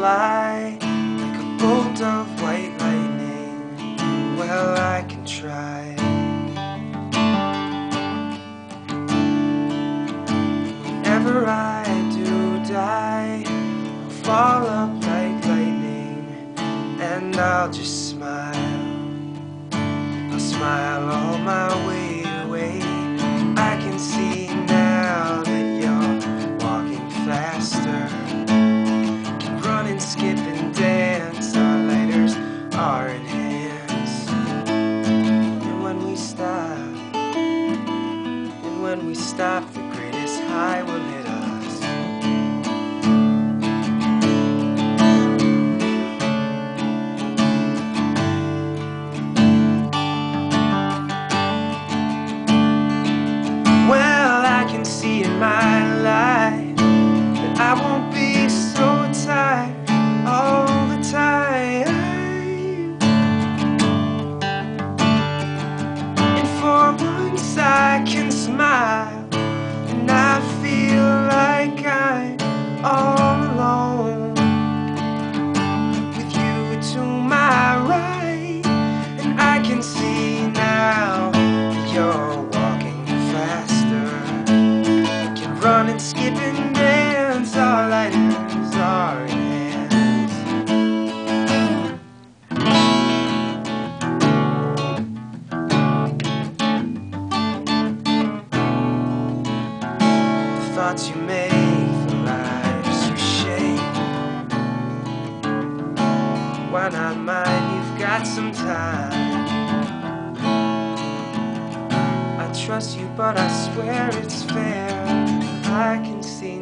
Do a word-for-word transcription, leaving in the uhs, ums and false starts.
fly like a bolt of white lightning. Well, I can try. Whenever I do die, I'll fall up like lightning, and I'll just smile. I'll smile all my way away. I can see now that you're walking faster, can run and skip and dance. Our lighters are in hands, and when we stop, and when we stop, the greatest high will hit us. See in my life that I won't be so tired all the time, and for once I can smile, and I feel like I'm all alone, with you to my right, and I can see now that you're walking faster, run and skip and dance. Our lighters are in hands. The thoughts you make, the lives you shape, why not mine? You've got some time. I trust you, but I swear it's fair. I can see